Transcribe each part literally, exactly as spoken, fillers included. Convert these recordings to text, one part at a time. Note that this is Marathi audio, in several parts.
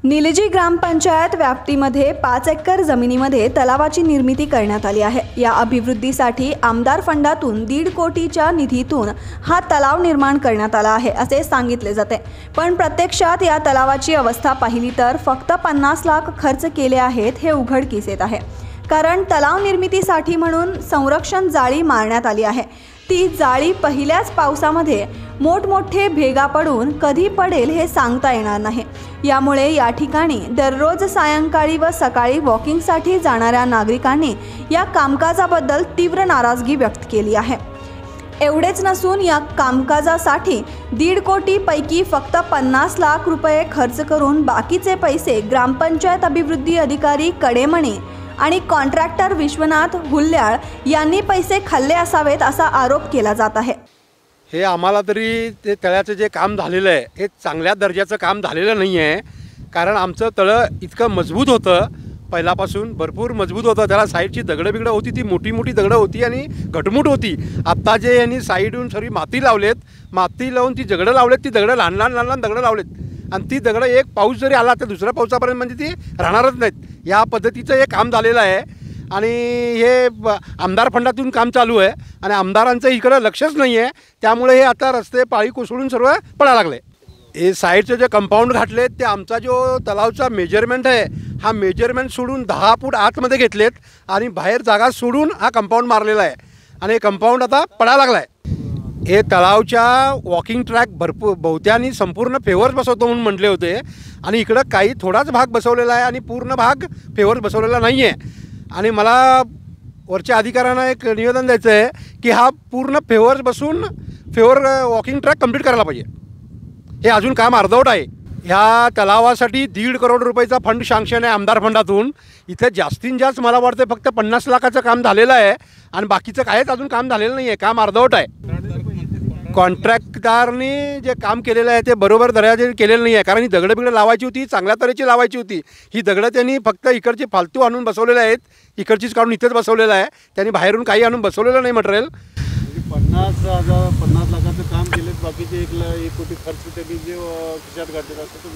निलजी ग्रामपंचायत व्याप्तीमध्ये पाच एकर जमिनीमध्ये तलावाची निर्मिती करण्यात आली आहे। या अभिवृद्धीसाठी आमदार फंडातून दीड कोटीच्या निधीतून हा तलाव निर्माण करण्यात आला आहे असे सांगितले जाते। पण प्रत्यक्षात या तलावाची अवस्था पाहिली तर फक्त पन्नास लाख खर्च केले आहेत हे उघडकीस येत आहे। कारण तलाव निर्मितीसाठी म्हणून संरक्षण जाळी मारण्यात आली आहे। ती जाळी पहिल्याच पावसामध्ये मोठमोठे भेगा पडून कधी पडेल हे सांगता येणार नाही। यामुळे या ठिकाणी दररोज सायंकाळी व सकाळी वॉकिंगसाठी जाणाऱ्या नागरिकांनी या कामकाजाबद्दल तीव्र नाराजगी व्यक्त केली आहे। एवढेच नसून या कामकाजासाठी दीड कोटी पैकी फक्त पन्नास लाख रुपये खर्च करून बाकीचे पैसे ग्रामपंचायत अभिवृद्धी अधिकारी कडेमणी आणि कॉन्ट्रॅक्टर विश्वनाथ हुल्ल्याळ यांनी पैसे खाल्ले असावेत असा आरोप केला जात आहे। हे आम्हाला तरी ते तळ्याचं जे काम झालेलं आहे हे चांगल्या दर्जाचं काम झालेलं नाही आहे। कारण आमचं तळं इतकं मजबूत होतं, पहिल्यापासून भरपूर मजबूत होतं। त्याला साईडची दगडं बिगडं होती, ती मोठी मोठी दगडं होती आणि घटमुट होती। आत्ता जे यांनी साईडून सरी माती लावलेत, माती लावून ती दगडं लावलेत, ती दगडं लहान लहान लहान लहान दगडं लावलेत आणि ती दगडं एक पाऊस जरी आला तर दुसऱ्या पावसापर्यंत म्हणजे ती राहणारच नाहीत। या पद्धतीचं हे काम झालेलं आहे आणि हे आमदार फंडातून काम चालू आहे आणि आमदारांचं इकडं लक्षच नाही आहे। त्यामुळे हे आता रस्ते पाळी कोसळून सर्व पडायला लागले। हे साईडचे जे कंपाऊंड घातलेत ते आमचा जो तलावचा मेजरमेंट आहे हा मेजरमेंट सोडून दहा फूट आतमध्ये घेतलेत आणि बाहेर जागा सोडून हा कंपाऊंड मारलेला आहे आणि हे कंपाऊंड आता पडायला लागला आहे। हे तलावच्या वॉकिंग ट्रॅक भरपूर बहुत्यानी संपूर्ण फेवर्स बसवतो म्हणून म्हटले होते आणि इकडं काही थोडाच भाग बसवलेला आहे आणि पूर्ण भाग फेवर्स बसवलेला नाही आहे। आणि मला वरच्या अधिकाऱ्यांना एक निवेदन द्यायचं आहे की हा पूर्ण फेवर्स बसून फेवर वॉकिंग ट्रॅक कंप्लीट करायला पाहिजे। हे अजून काम अर्धवट आहे। ह्या तलावासाठी दीड करोड रुपयाचा फंड सँक्शन आहे आमदार फंडातून। इथे जास्तीत जास्त मला वाटतं फक्त पन्नास लाखाचं काम झालेलं आहे आणि बाकीचं काहीच अजून काम झालेलं नाही आहे, काम अर्धवट आहे। कॉन्ट्रॅक्टरने जे काम केलेलं आहे ते बरोबर दर्जाचे केलेलं नाही आहे। कारण ही दगडं बिगडं लावायची होती, चांगल्या तऱ्हेची लावायची होती। ही दगडं त्यांनी फक्त इकडचे फालतू आणून बसवलेले आहेत, इकडचीच काढून इथेच बसवलेलं आहे। त्यांनी बाहेरून काही आणून बसवलेलं नाही मटेरियल। पन्नास हजार पन्नास लाखाचं काम केले, बाकीचे एक लाख एक कोटी खर्च त्यांनी जे खिशात घातलेला असतो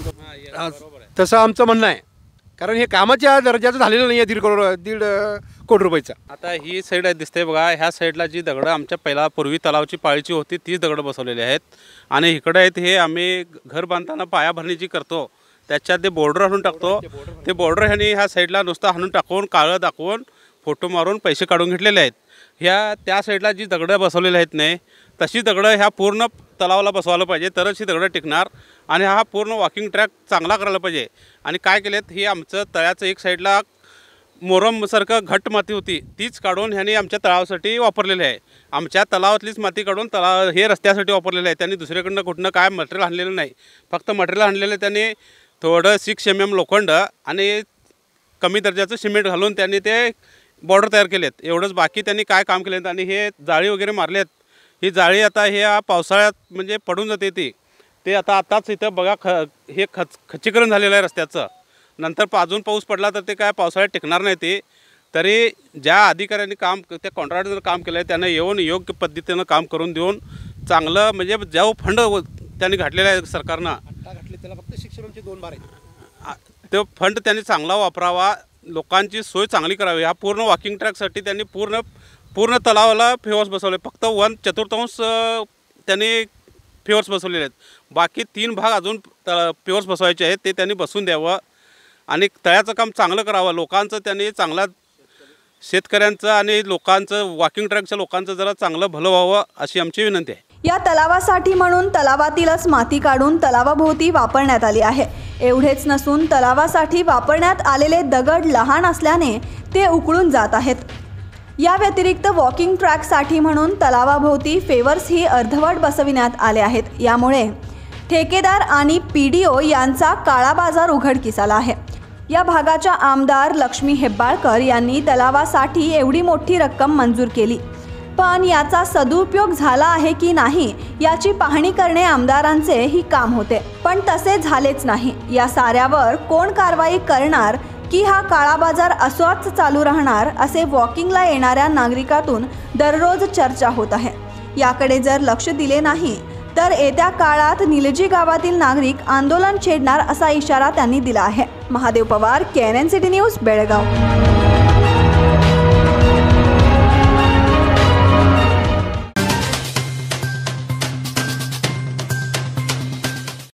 तुमचं तसं आमचं म्हणणं आहे। कारण हे कामाच्या दर्जाचं झालेलं नाही आहे दीड करोड दीड कोटी रुपयाचं। आता ही साईड आहे दिसते बघा, ह्या साईडला जी दगडं आमच्या पहिला पूर्वी तलावाची पाळीची होती तीच दगडं बसवलेली आहेत आणि इकडे आहेत हे आम्ही घर बांधताना पायाभरणी जी करतो त्याच्यात ते बॉर्डर हाणून टाकतो। ते बॉर्डर ह्यानी ह्या साईडला नुसतं हाणून टाकून काळं दाखवून फोटो मारून पैसे काढून घेतलेले आहेत। ह्या त्या साईडला जी दगडं बसवलेली आहेत नाही तशी दगडं ह्या पूर्ण तलावाला बसवायला पाहिजे, तरच ही दगडं टिकणार आणि हा पूर्ण वॉकिंग ट्रॅक चांगला करायला पाहिजे। आणि काय केलेत ही आमचं तळ्याचं एक साईडला मोरमसारखं घट्ट माती होती तीच काढून ह्यांनी आमच्या तलावासाठी वापरलेली आहे। आमच्या तलावातलीच माती काढून तलाव हे रस्त्यासाठी वापरलेलं आहे। त्यांनी दुसरीकडनं कुठनं काय मटेरियल आणलेलं नाही, फक्त मटेरियल आणलेलं त्यांनी थोडं सिक्स एम एम लोखंड आणि कमी दर्जाचं सिमेंट घालून त्यांनी ते बॉर्डर तयार केलेत, एवढंच। बाकी त्यांनी काय काम केलेत आणि हे जाळी वगैरे मारलेत। ही जाळी आता हे पावसाळ्यात म्हणजे पडून जाते ती ते आता आताच इथं बघा ख हे खच खच्चीकरण झालेलं आहे रस्त्याचं। नंतर अजून पाऊस पडला तर ते काय पावसाळ्यात टिकणार नाही ते। तरी ज्या अधिकाऱ्यांनी काम त्या कॉन्ट्रॅक्टरनं काम केलं आहे त्यांना येऊन योग्य पद्धतीनं काम करून देऊन चांगलं म्हणजे जो फंड त्यांनी घातलेला आहे सरकारनं घातले त्याला फक्त शिक्षणाचे दोन बार आहेत, तो फंड त्यांनी चांगला वापरावा, लोकांची सोय चांगली करावी। ह्या पूर्ण वॉकिंग ट्रॅकसाठी त्यांनी पूर्ण पूर्ण तलावाला फेवर्स बसवले, फक्त वन चतुर्थांश त्यांनी फेवर्स बसवलेले आहेत। बाकी तीन भाग अजून त फेवर्स बसवायचे आहेत, ते त्यांनी बसून द्यावं आणि तळ्याचं काम चांगलं करावं। लोकांचं त्यांनी चांगला शेतकऱ्यांचं आणि लोकांचं वॉकिंग ट्रॅकच्या लोकांचं जरा चांगलं भलं व्हावं अशी आमची विनंती आहे। या तलावासाठी म्हणून तलावातीलच माती काढून तलावाभोवती वापरण्यात आली आहे। एवढेच नसून तलावासाठी वापरण्यात आलेले दगड लहान असल्याने ते उकळून जात आहेत। या व्यतिरिक्त वॉकिंग ट्रॅकसाठी म्हणून तलावाभोवती फेवर्सही अर्धवट बसविण्यात आले आहेत। यामुळे ठेकेदार आणि पी डी ओ यांचा काळा बाजार उघडकीस आला आहे। या भागाच्या आमदार लक्ष्मी हेब्बाळकर यांनी तलावासाठी एवढी मोठी रक्कम मंजूर केली, पण याचा सदुपयोग झाला आहे की नाही याची पाहणी करणे आमदारांचेही काम होते, पण तसे झालेच नाही। या साऱ्यावर कोण कारवाई करणार की हा काळा बाजार असाच चालू राहणार असे वॉकिंगला येणाऱ्या नागरिकातून दररोज चर्चा होत आहे। याकडे जर लक्ष दिले नाही तर येत्या काळात निलजी गावातील नागरिक आंदोलन छेडणार असा इशारा त्यांनी दिला आहे। Mahadev Pawar, K N N city news, Belgaum.